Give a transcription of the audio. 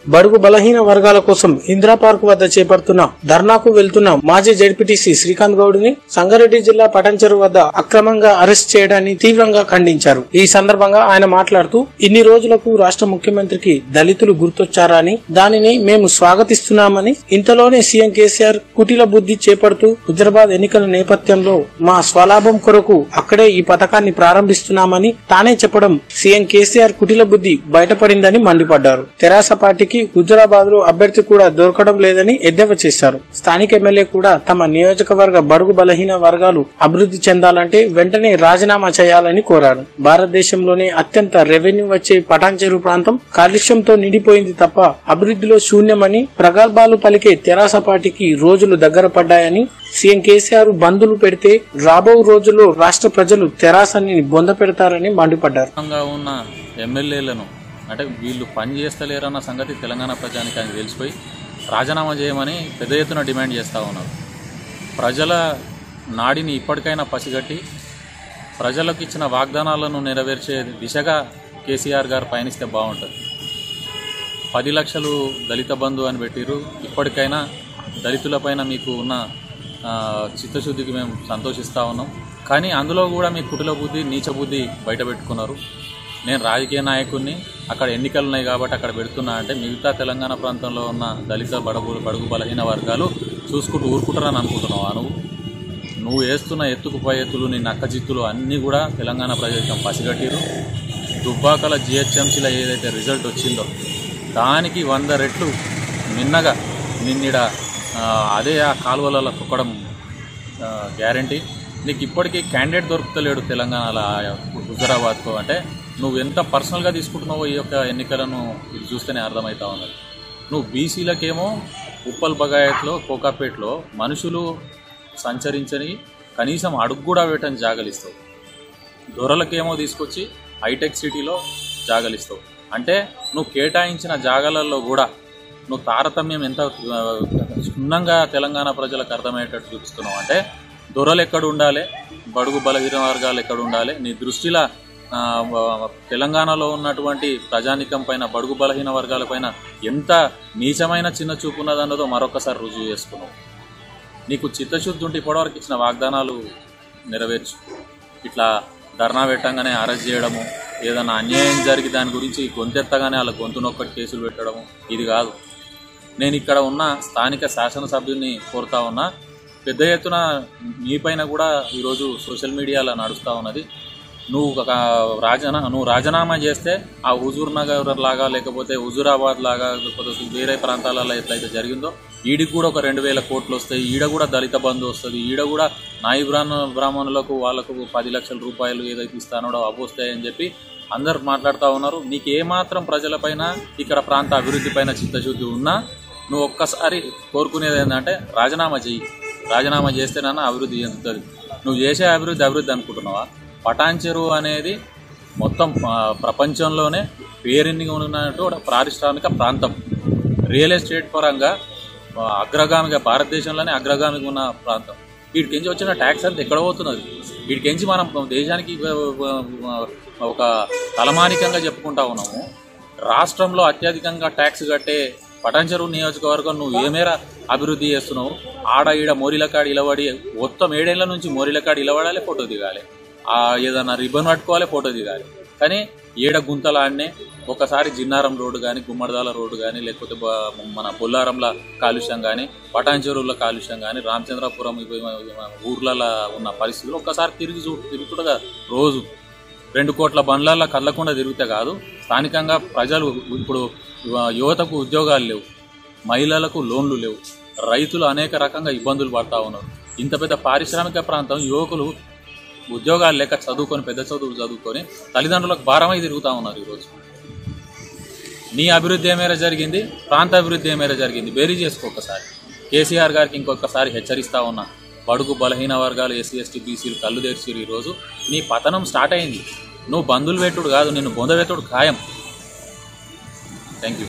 బడుగు బలహీన వర్గాల కోసం ఇందిరా పార్క్ వద్ద చేపడుతున్న ధర్నాకు వెళ్తున్న మాజీ జెడ్పీటీసీ శ్రీకాంత్ గౌడ్ని సంగారెడ్డి జిల్లా పటంచెరు వద్ద అక్రమంగా అరెస్ట్ చేయడాన్ని తీవ్రంగా ఖండించారు. ఈ సందర్భంగా ఆయన మాట్లాడుతూ ఇన్ని రోజులకు రాష్ట్ర ముఖ్యమంత్రికి దళితులు గుర్తొచ్చారా అని, దానిని మేము స్వాగతిస్తున్నామని, ఇంతలోనే సీఎం కేసీఆర్ కుటిల బుద్ధి చేపడుతూ హుజరాబాద్ ఎన్నికల నేపథ్యంలో మా స్వలాభం కొరకు అక్కడే ఈ పథకాన్ని ప్రారంభిస్తున్నామని తానే చెప్పడం సీఎం కేసీఆర్ కుటిల బుద్ధి బయటపడిందని మండిపడ్డారు. తెరాస పార్టీకి హుజరాబాద్ లో అభ్యర్థి కూడా దొరకడం లేదని ఎద్దేవా చేశారు. స్థానిక ఎమ్మెల్యే కూడా తమ నియోజకవర్గ బడుగు బలహీన వర్గాలు అభివృద్ధి చెందాలంటే వెంటనే రాజీనామా చేయాలని కోరారు. భారతదేశంలోనే అత్యంత రెవెన్యూ వచ్చే పటాన్చెరు ప్రాంతం కాలుష్యంతో నిండిపోయింది తప్ప అభివృద్ధిలో శూన్యమని ప్రగల్భాలు పలికే తెరాస పార్టీకి రోజులు దగ్గర పడ్డాయని, సీఎం కేసీఆర్ బంధులు పెడితే రాబో రోజుల్లో రాష్ట్ర ప్రజలు తెరాసని బొంద పెడతారని మండిపడ్డారు. ఎమ్మెల్యేలను అంటే వీళ్ళు పని చేస్తలేరన్న సంగతి తెలంగాణ ప్రజానికానికి తెలిసిపోయి రాజీనామా చేయమని పెద్ద ఎత్తున డిమాండ్ చేస్తూ ఉన్నారు. ప్రజల నాడిని ఇప్పటికైనా పసిగట్టి ప్రజలకు ఇచ్చిన వాగ్దానాలను నెరవేర్చే దిశగా కేసీఆర్ గారు పయనిస్తే బాగుంటుంది. 10 లక్షలు దళిత బంధు అని పెట్టిరు. ఇప్పటికైనా దళితులపైన మీకు ఉన్న చిత్తశుద్ధికి మేము సంతోషిస్తూ ఉన్నాం. కానీ అందులో కూడా మీ కుటిల బుద్ధి, నీచ బుద్ధి బయట పెట్టుకున్నారు. నేను రాజకీయ నాయకుడిని, అక్కడ ఎన్నికలు ఉన్నాయి కాబట్టి అక్కడ పెడుతున్నా అంటే మిగతా తెలంగాణ ప్రాంతంలో ఉన్న దళిత బడుగు బలహీన వర్గాలు చూసుకుంటూ ఊరుకుంటారని అనుకుంటున్నావా? నువ్వు వేస్తున్న ఎత్తుకు పై ఎత్తులు, నీ నక్క చిత్తులు అన్నీ కూడా తెలంగాణ ప్రజానికం పసిగట్టిరు. దుబ్బాకల జిహెచ్ఎంసీలో ఏదైతే రిజల్ట్ వచ్చిందో దానికి 100 రెట్లు మిన్నగా నిన్నిడ అదే ఆ కాలువలలో తొక్కడం గ్యారంటీ. నీకు ఇప్పటికీ క్యాండిడేట్ దొరుకుతలేడు తెలంగాణలో హుజరాబాద్కు. అంటే నువ్వు ఎంత పర్సనల్గా తీసుకుంటున్నావో ఈ యొక్క ఎన్నికలను ఇది చూస్తేనే అర్థమవుతా ఉన్నది. నువ్వు బీసీలకేమో ఉప్పల్ బగాయత్లో, కోకాపేటలో మనుషులు సంచరించని కనీసం అడుగు కూడా వేయటం జాగలిస్తావు. దొరలకేమో తీసుకొచ్చి హైటెక్ సిటీలో జాగలిస్తావు. అంటే నువ్వు కేటాయించిన జాగాలలో కూడా నువ్వు తారతమ్యం ఎంత క్షుణ్ణంగా తెలంగాణ ప్రజలకు అర్థమయ్యేటట్టు చూపిస్తున్నావు. అంటే దొరలు ఎక్కడ ఉండాలి, బడుగు బలహీన వర్గాలు ఎక్కడ ఉండాలి, నీ దృష్టిలో తెలంగాణలో ఉన్నటువంటి ప్రజానికం పైన, బడుగు బలహీన వర్గాల పైన ఎంత నీచమైన చిన్న చూపు ఉన్నదన్నదో మరొకసారి రుజువు చేసుకున్నావు. నీకు చిత్తశుద్ధి ఉంటే ఇప్పటివరకు ఇచ్చిన వాగ్దానాలు నెరవేర్చు. ఇట్లా ధర్నా పెట్టంగానే అరెస్ట్ చేయడము, ఏదైనా అన్యాయం జరిగి దాని గురించి గొంతెత్తగానే వాళ్ళ గొంతు నొక్కటి కేసులు పెట్టడము ఇది కాదు. నేను ఇక్కడ ఉన్న స్థానిక శాసనసభ్యుల్ని కోరుతా ఉన్నా, పెద్ద ఎత్తున నీపైన కూడా ఈరోజు సోషల్ మీడియాలో నడుస్తూ ఉన్నది. నువ్వు రాజీనామా చేస్తే ఆ హుజూర్ నగర్ లాగా, లేకపోతే హుజూరాబాద్ లాగా, లేకపోతే వేరే ప్రాంతాలలో ఎట్లయితే జరిగిందో ఈడికి కూడా ఒక 2000 కోట్లు వస్తాయి, ఈడ కూడా దళిత బంధు వస్తుంది, ఈడ కూడా నాయి బ్రాహ్మణులకు వాళ్ళకు 10 లక్షల రూపాయలు ఏదైతే ఇస్తానో అవి వస్తాయని చెప్పి అందరు మాట్లాడుతూ ఉన్నారు. నీకు ఏమాత్రం ప్రజలపైన, ఇక్కడ ప్రాంత అభివృద్ధి పైన చిత్తశుద్ధి ఉన్నా నువ్వు ఒక్కసారి కోరుకునేది ఏంటంటే రాజీనామా చెయ్యి. రాజీనామా చేస్తేనన్నా అభివృద్ధి చెందుతుంది. నువ్వు చేసే అభివృద్ధి అనుకుంటున్నావా? పటాన్చెరు అనేది మొత్తం ప్రపంచంలోనే పేరెన్ని ఉన్నట్టు పారిశ్రామిక ప్రాంతం, రియల్ ఎస్టేట్ పరంగా అగ్రగామిగా, భారతదేశంలోనే అగ్రగామిగా ఉన్న ప్రాంతం. వీటికించి వచ్చిన ట్యాక్స్ అంతా ఎక్కడ పోతున్నది? వీటికించి మనం దేశానికి ఒక తలమానికంగా చెప్పుకుంటా ఉన్నాము. రాష్ట్రంలో అత్యధికంగా ట్యాక్స్ కట్టే పటాన్చెరు నియోజకవర్గం నువ్వు ఏ మేర అభివృద్ధి చేస్తున్నావు? ఆడ ఈడ మోరీలకాడ ఇలవడి, మొత్తం 7 ఏళ్ల నుంచి మోరీలకాడ ఇలవడాలి, ఫోటో దిగాలి, ఏదన్నా రిబ్బన్ పట్టుకోవాలి, ఫోటో దిగాలి. కానీ ఏడ గుంతలాడినే ఒకసారి జిన్నారం రోడ్డు కానీ, గుమ్మడిదాల రోడ్డు కానీ, లేకపోతే మన బొల్లారంల కాలుష్యం కానీ, పటాన్చెరువుల కాలుష్యం కానీ, రామచంద్రపురం ఊర్లలో ఉన్న పరిస్థితులు ఒక్కసారి తిరుగుతుండగా రోజు 2 కోట్ల బండ్లలో కదలకుండా తిరిగితే కాదు. స్థానికంగా ప్రజలు ఇప్పుడు యువతకు ఉద్యోగాలు లేవు, మహిళలకు లోన్లు లేవు, రైతులు అనేక రకంగా ఇబ్బందులు పడతా ఉన్నారు. ఇంత పెద్ద పారిశ్రామిక ప్రాంతం, యువకులు ఉద్యోగాలు లేక చదువుకొని, పెద్ద చదువులు చదువుకొని తల్లిదండ్రులకు భారమై తిరుగుతూ ఉన్నారు. ఈరోజు నీ అభివృద్ధి ఏ మేర జరిగింది, ప్రాంత అభివృద్ధి ఏ మేర జరిగింది, బేరీ చేసుకో. ఒకసారి కేసీఆర్ గారికి ఇంకొకసారి హెచ్చరిస్తా ఉన్నా, బడుగు బలహీన వర్గాలు, ఎస్సీ ఎస్టీ బీసీలు కళ్ళు తెరిచిరు. ఈరోజు నీ పతనం స్టార్ట్ అయింది. నువ్వు బంధులు పెట్టుడు కాదు, నిన్ను బొంద పెట్టుడు ఖాయం. Thank you.